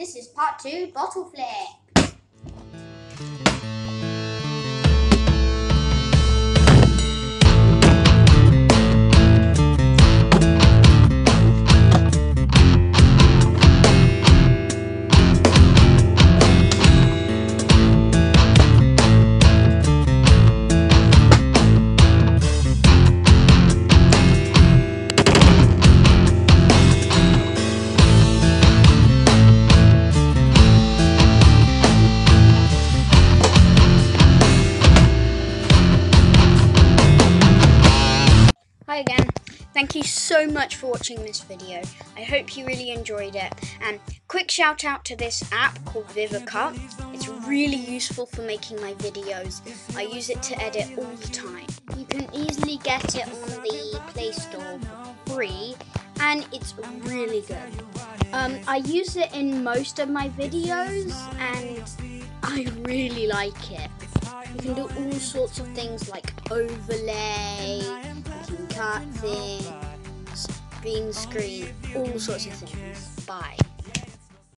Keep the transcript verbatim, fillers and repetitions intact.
This is part two, bottle flip. Hi again. Thank you so much for watching this video. I hope you really enjoyed it. And quick shout out to this app called Vivicut. It's really useful for making my videos. I use it to edit all the time. You can easily get it on the Play Store for free, and it's really good. Um, I use it in most of my videos, and I really like it. You can do all sorts of things like overlay, you can cut things, green screen, all sorts of things. Bye.